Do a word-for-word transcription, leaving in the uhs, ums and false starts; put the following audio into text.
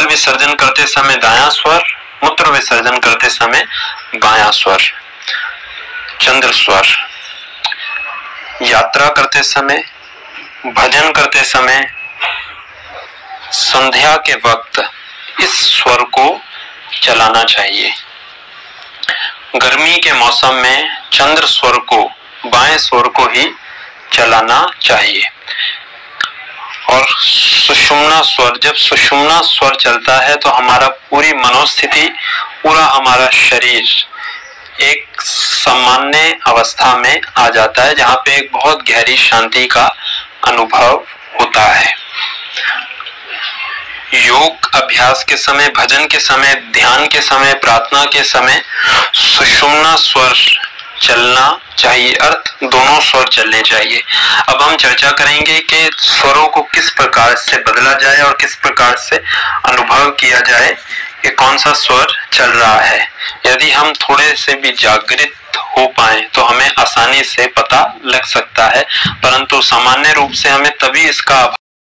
मल विसर्जन करते समय दायां स्वर, मूत्र विसर्जन करते समय बायां स्वर। चंद्र स्वर। यात्रा करते समय, भजन करते समय, संध्या के वक्त इस स्वर को चलाना चाहिए। गर्मी के मौसम में चंद्र स्वर को, बाएं स्वर को ही चलाना चाहिए। और सुषुम्ना स्वर, जब सुषुम्ना स्वर चलता है तो हमारा पूरी मनोस्थिति, पूरा हमारा शरीर एक सामान्य अवस्था में आ जाता है, जहां पे एक बहुत गहरी शांति का अनुभव होता है। योग अभ्यास के समय, भजन के समय, ध्यान के समय, प्रार्थना के समय सुषुम्ना स्वर चलना चाहिए, अर्थ दोनों स्वर चलने चाहिए। अब हम चर्चा करेंगे कि स्वरों को किस प्रकार से बदला जाए और किस प्रकार से अनुभव किया जाए कि कौन सा स्वर चल रहा है। यदि हम थोड़े से भी जागृत हो पाए तो हमें आसानी से पता लग सकता है, परंतु सामान्य रूप से हमें तभी इसका